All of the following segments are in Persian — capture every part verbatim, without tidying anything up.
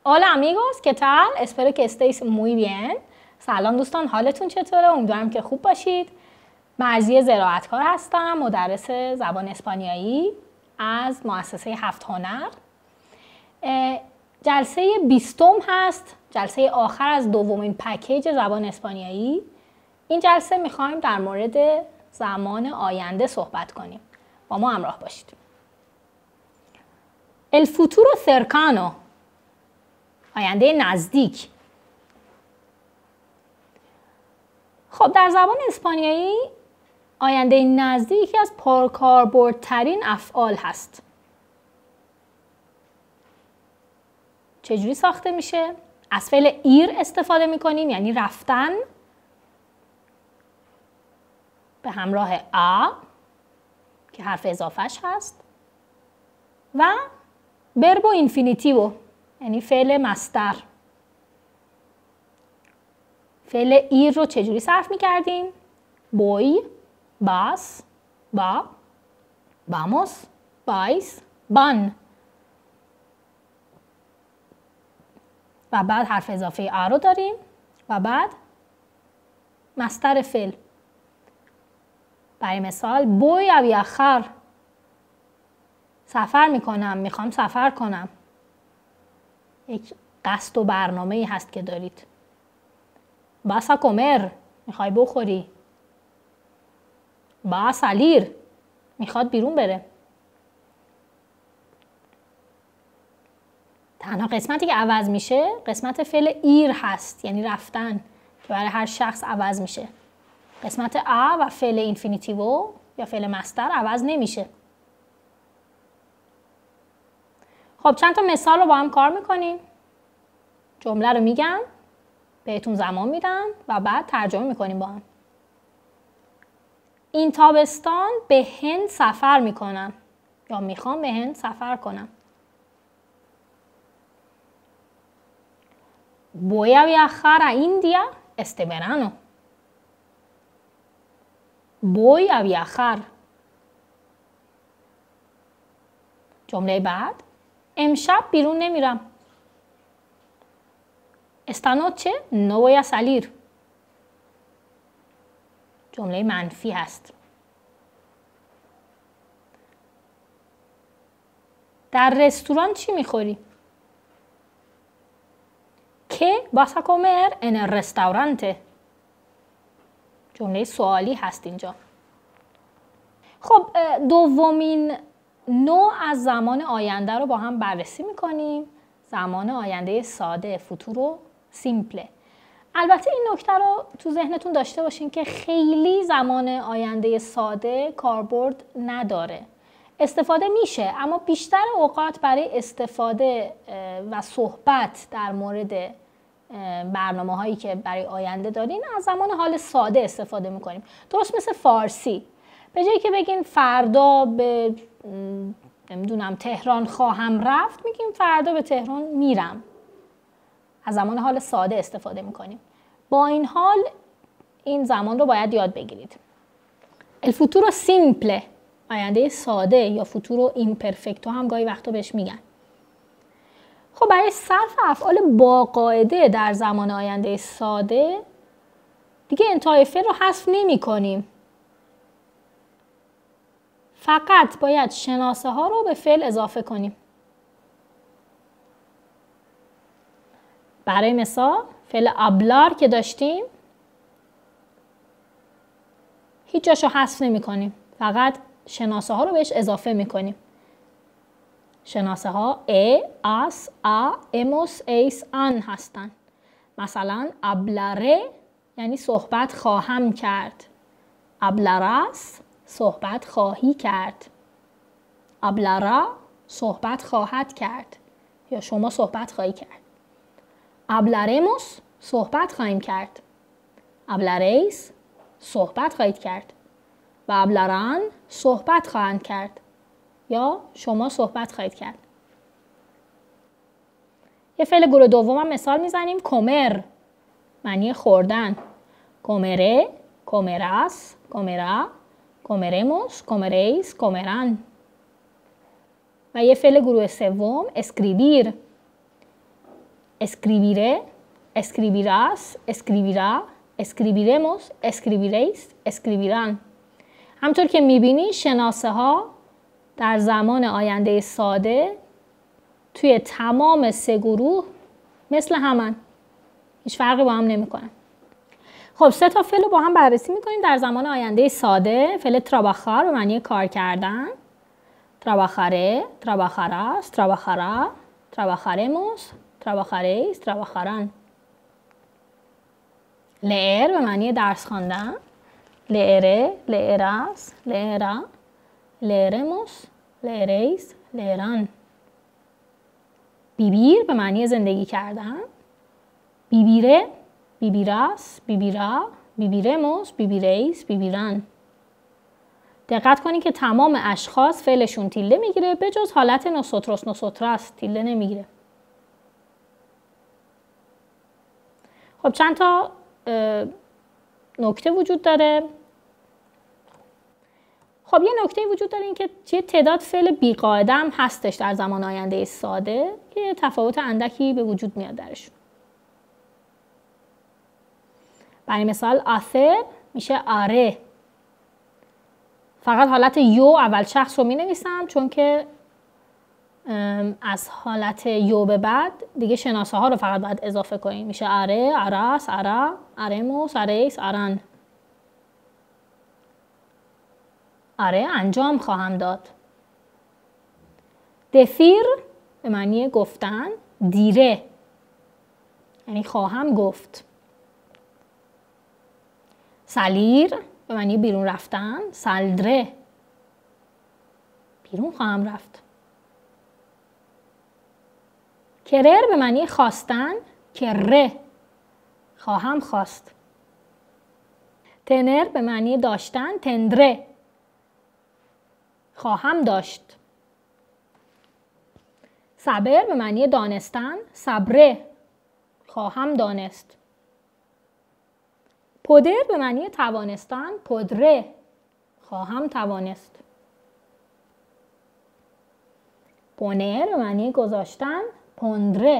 Hola amigos, ¿qué tal? Espero que estéis muy bien. سلام دوستان، حالتون چطوره؟ امیدوارم که خوب باشید. مرضیه زراعتکار هستم، مدرس زبان اسپانیایی از مؤسسه هفت هنر. جلسه بیستم هست، جلسه آخر از دومین پکیج زبان اسپانیایی. این جلسه میخوایم در مورد زمان آینده صحبت کنیم. با ما همراه باشید. El futuro cercano، آینده نزدیک. خب در زبان اسپانیایی آینده نزدیک یکی از پرکاربردترین افعال هست. چجوری ساخته میشه؟ از فعل ایر استفاده میکنیم، یعنی رفتن به همراه ا که حرف اضافهش هست و بربو اینفینیتیو یعنی فعل مصدر. فعل ایر رو چجوری صرف میکردیم؟ بوی، باس، با، باموس، بایس، بان. و بعد حرف اضافه ا رو داریم و بعد مصدر فعل. برای مثال بوی او یخر، سفر میکنم، میخوام سفر کنم. یک قصد و برنامه‌ای هست که دارید. باسا کومر، میخوای بخوری. با سالیر، میخواد بیرون بره. تنها قسمتی که عوض میشه قسمت فعل ایر هست، یعنی رفتن که برای هر شخص عوض میشه. قسمت ا و فعل اینفینیتیو یا فعل مصدر عوض نمیشه. خب چند تا مثال رو با هم کار میکنیم. جمله رو میگم، بهتون زمان میدم و بعد ترجمه میکنیم با هم. این تابستان به هند سفر میکنم یا میخوام به هند سفر کنم. Voy a viajar a India este verano. Voy a viajar. جمله بعد امشب بیرون نمیرم. Esta noche no voy a salir. جمله منفی هست. در رستوران چی میخوری؟ ¿Qué vas a comer en el restaurante؟ جمله سوالی هست اینجا. خب دومین نوع از زمان آینده رو با هم بررسی میکنیم. زمان آینده ساده، فوتورو سیمپله. البته این نکته رو تو ذهنتون داشته باشین که خیلی زمان آینده ساده کاربرد نداره. استفاده میشه اما بیشتر اوقات برای استفاده و صحبت در مورد برنامه هایی که برای آینده دارین از زمان حال ساده استفاده میکنیم. درست مثل فارسی، به جایی که بگیم فردا به نمیدونم تهران خواهم رفت، میگیم فردا به تهران میرم. از زمان حال ساده استفاده میکنیم. با این حال این زمان رو باید یاد بگیرید. El futuro simple، آینده ساده یا futuro imperfecto هم گاهی وقتا بهش میگن. خب برای صرف افعال با قاعده در زمان آینده ساده دیگه انتهای فعل رو حذف نمی کنیم. فقط باید شناسه ها رو به فعل اضافه کنیم. برای مثال فعل ابلار که داشتیم هیچ جاشو حذف نمی کنیم، فقط شناسه ها رو بهش اضافه می کنیم. شناسه ها ا، اس، ا، اموس، ایس، ان هستن. مثلا ابلاره یعنی صحبت خواهم کرد. ابلراس صحبت خواهی کرد. ابلارا صحبت خواهد کرد یا شما صحبت خواهی کرد. hablaremos صحبت خواهیم کرد. hablaréis صحبت خواهید کرد. و hablarán صحبت خواهند کرد یا شما صحبت خواهید کرد. یه فعل گروه دوم هم مثال میزنیم. comer معنی خوردن. comeré، comerás، comerá، comeremos، comeréis، comerán. و یه فعل گروه سوم اسکریبیر escribiré, escribirás, escribirá، escribiremos، escribiréis، escribirán. همطور که میبینی شناسه ها در زمان آینده ساده توی تمام سه گروه مثل همن. هیچ فرقی با هم نمیکنن. خب سه تا فعل رو با هم بررسی میکنیم در زمان آینده ساده. فعل trabajar به معنی کار کردن. trabajaré، trabajarás، trabajará، trabajaremos، trabajaréis، trabajarán. leer به معنی درس خواندن. leeré، leerás، leerá، leeremos، leeréis، leerán. vivir به معنی زندگی کردن. viviré، vivirás، vivirá، viviremos، viviréis، vivirán. دقت کنید که تمام اشخاص فعلشون تیله میگیره به جز حالت نوسوتروس نوسوتراس تیله نمیگیره. خب چند تا نکته وجود داره. خب یه نکته وجود داره این که یه تعداد فعل بی‌قاعده هم هستش در زمان آینده ساده که تفاوت اندکی به وجود میاد درشون. برای مثال hacer میشه آره. فقط حالت یو اول شخص رو می نویسم چون که از حالت یو به بعد دیگه شناسه ها رو فقط باید اضافه کنیم. میشه آره، آراس، آرا، آرموس، آریس، آران. آره انجام خواهم داد. دفیر به معنی گفتن. دیره یعنی خواهم گفت. سالیر به معنی بیرون رفتن. سالدره بیرون خواهم رفت. کرر به معنی خواستن. کره خواهم خواست. تنر به معنی داشتن. تندره خواهم داشت. صبر به معنی دانستن. صبره خواهم دانست. پودر به معنی توانستن. پودره خواهم توانست. پونر به معنی گذاشتن. پوندره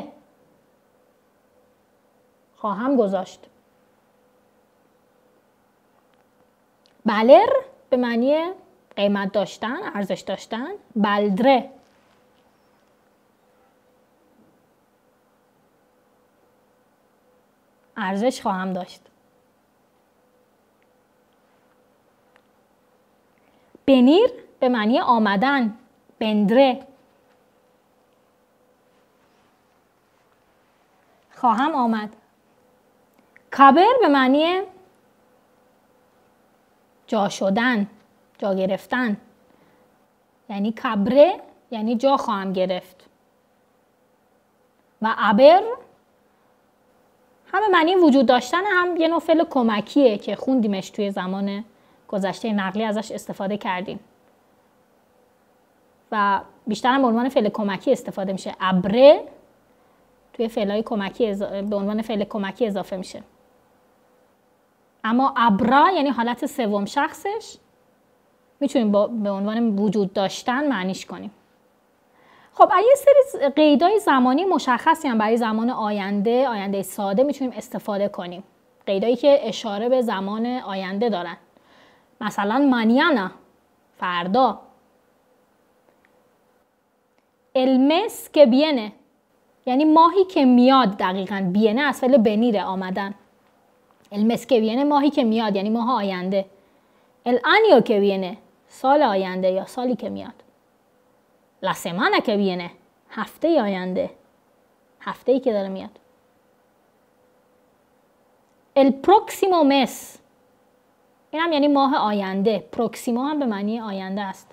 خواهم گذاشت. بلر به معنی قیمت داشتن، ارزش داشتن. بلدره ارزش خواهم داشت. بنیر به معنی آمدن. بندره خواهم آمد. کابر به معنی جا شدن، جا گرفتن. یعنی کبره یعنی جا خواهم گرفت. و ابر همه معنی وجود داشتن، هم یه نوع فعل کمکیه که خوندیمش توی زمان گذشته نقلی ازش استفاده کردیم و بیشتر هم به عنوان فعل کمکی استفاده میشه. ابره توی فعلای کمکی ازا... به عنوان فعل کمکی اضافه میشه. اما ابرا یعنی حالت سوم شخصش میتونیم با... به عنوان وجود داشتن معنیش کنیم. خب یه سری قیدای زمانی مشخصی هم برای زمان آینده، آینده ساده میتونیم استفاده کنیم. قیدایی که اشاره به زمان آینده دارن. مثلا مانیانا فردا. المس که بیینه یعنی ماهی که میاد. دقیقاً بیینه از فعل بنیره آمدن. المس که بیینه ماهی که میاد یعنی ماه آینده. الانیو که بیینه سال آینده یا سالی که میاد. لا سمانا که بیینه هفته آینده، هفته‌ای که داره میاد. el próximo mes این هم یعنی ماه آینده. پروکسیمو هم به معنی آینده است.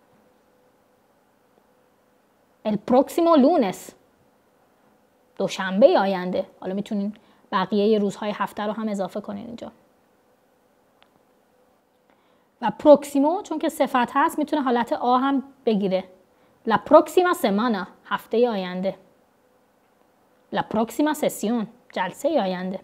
el próximo lunes دوشنبه آینده. حالا میتونین بقیه روزهای هفته رو هم اضافه کنین اینجا. و پروکسیمو چون که صفت هست میتونه حالت آ هم بگیره. La próxima semana هفته آینده. La próxima sesión جلسه آینده.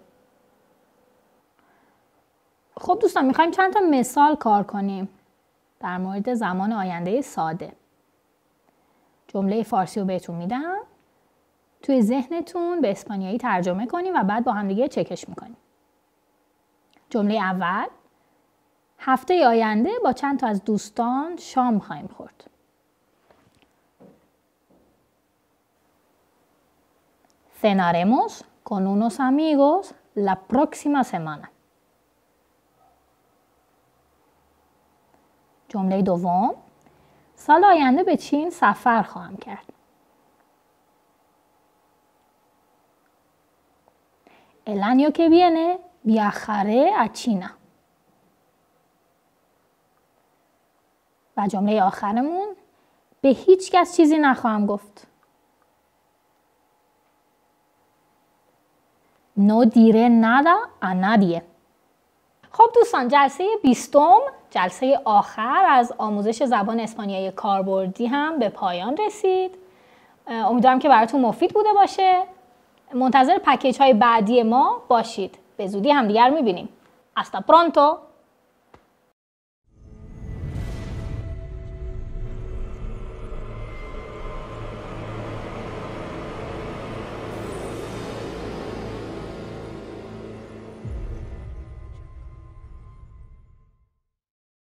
خب دوستان میخوایم چند تا مثال کار کنیم در مورد زمان آینده ساده. جمله فارسی رو بهتون میدم. توی ذهنتون به اسپانیایی ترجمه کنیم و بعد با هم دیگه چکش میکنیم. جمله اول: هفته آینده با چند تا از دوستان شام خواهیم خورد. Cenaremos con unos amigos la próxima semana. جمله دوم: سال آینده به چین سفر خواهم کرد. El año que viene viajaré a China. و جمله آخرمون: به هیچ کس چیزی نخواهم گفت. No diré nada a nadie. خب دوستان، جلسه بیستم، جلسه آخر از آموزش زبان اسپانیایی کاربردی هم به پایان رسید. امیدوارم که براتون مفید بوده باشه. منتظر پکیج های بعدی ما باشید. به زودی همدیگر میبینیم. Hasta pronto!